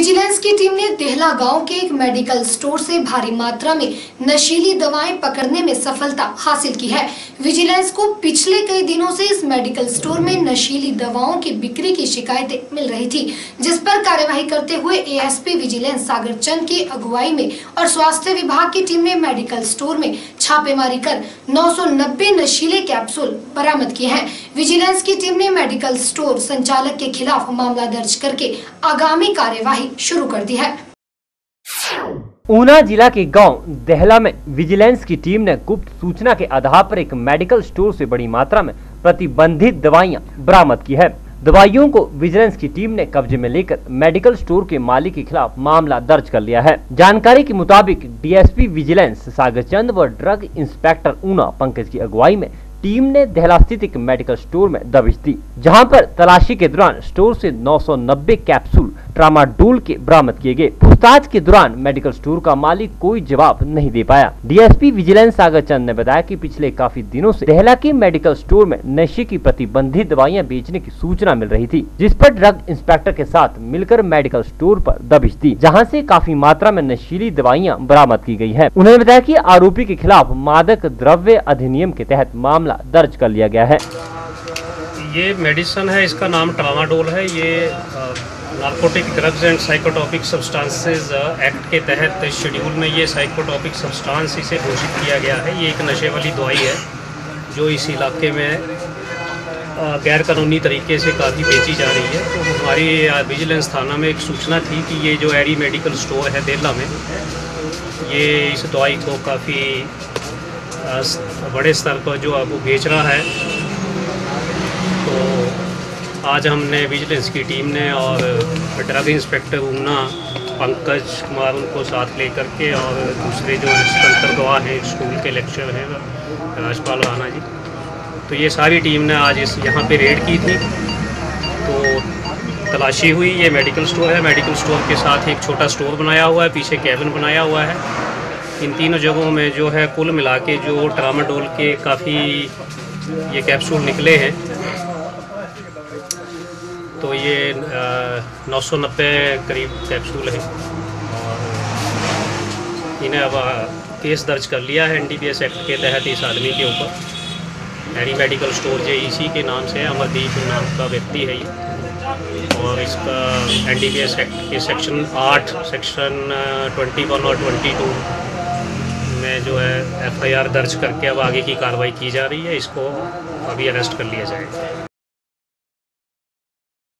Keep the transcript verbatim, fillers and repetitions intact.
Vigilance की team ने देहला गांव के एक मेडिकल स्टोर से भारी मात्रा में नशीली दवाएं पकड़ने में सफलता हासिल की है। विजिलेंस को पिछले कई दिनों से इस मेडिकल स्टोर में नशीली दवाओं की बिक्री की शिकायतें मिल रही थी, जिस पर कार्यवाही करते हुए एएसपी विजिलेंस सागर चंद की अगुवाई में और स्वास्थ्य विभाग की टीम ने मेडिकल स्टोर में छापेमारी कर नौ सौ नब्बे नशीले कैप्सूल बरामद किए हैं। विजिलेंस की टीम ने मेडिकल स्टोर संचालक के खिलाफ मामला दर्ज करके आगामी कार्यवाही शुरू कर दी है। ऊना जिला के गांव देहला में विजिलेंस की टीम ने गुप्त सूचना के आधार पर एक मेडिकल स्टोर से बड़ी मात्रा में प्रतिबंधित दवाइयां बरामद की है। दवाइयों को विजिलेंस की टीम ने कब्जे में लेकर मेडिकल स्टोर के मालिक के खिलाफ मामला दर्ज कर लिया है। जानकारी के मुताबिक डीएसपी विजिलेंस सागर चंद व ड्रग इंस्पेक्टर ऊना पंकज की अगुवाई में टीम ने देहला स्थित एक मेडिकल स्टोर में दबिश दी, जहां पर तलाशी के दौरान स्टोर से नौ सौ नब्बे कैप्सूल ट्रामाडोल के बरामद किए गए। पूछताछ के दौरान मेडिकल स्टोर का मालिक कोई जवाब नहीं दे पाया। डीएसपी विजिलेंस सागर चंद ने बताया कि पिछले काफी दिनों से देहला के मेडिकल स्टोर में नशे की प्रतिबंधित दवाइयां बेचने की सूचना मिल रही थी, जिस पर ड्रग इंस्पेक्टर के साथ मिलकर मेडिकल स्टोर पर दबिश दी, जहाँ से काफी मात्रा में नशीली दवाइयाँ बरामद की गयी है। उन्होंने बताया कि आरोपी के खिलाफ मादक द्रव्य अधिनियम के तहत मामला दर्ज कर लिया गया है। ये मेडिसिन है, इसका नाम ट्रामाडोल है। ये narcotic drugs and psychotropic substances act के तहत शेड्यूल में ये साइकोट्रोपिक सब्सटेंस इसे घोषित किया गया है। ये एक नशे वाली दवाई है जो इस इलाके में गैर कानूनी तरीके से काफ़ी बेची जा रही है। तो हमारी विजिलेंस थाना में एक सूचना थी कि ये जो एडी मेडिकल स्टोर है देहला में, ये इस दवाई को काफ़ी बड़े स्तर पर जो अब वो बेच रहा है। तो आज हमने विजिलेंस की टीम ने और ड्रग इंस्पेक्टर ऊना पंकज कुमार उनको साथ लेकर के और दूसरे जो इंस्पेक्टर गवाह हैं स्कूल के लेक्चर हैं राजपाल राणा जी, तो ये सारी टीम ने आज इस यहाँ पे रेड की थी। तो तलाशी हुई। ये मेडिकल स्टोर है। मेडिकल स्टोर के साथ एक छोटा स्टोर बनाया हुआ है, पीछे कैबिन बनाया हुआ है। इन तीनों जगहों में जो है कुल मिला के जो ट्रामाडोल के काफ़ी ये कैप्सूल निकले हैं। तो ये नौ सौ नब्बे करीब कैप्सूल हैं और इन्हें अब केस दर्ज कर लिया है एनडीपीएस एक्ट के तहत इस आदमी के ऊपर। एडी मेडिकल स्टोर जो इसी के नाम से अमरदीप नाम का व्यक्ति है ये, और इसका एनडीपीएस एक्ट के सेक्शन आठ, सेक्शन ट्वेंटी वन और ट्वेंटी टू में जो है एफआईआर दर्ज करके अब आगे की कार्रवाई की जा रही है। इसको अभी अरेस्ट कर लिया जाएगा।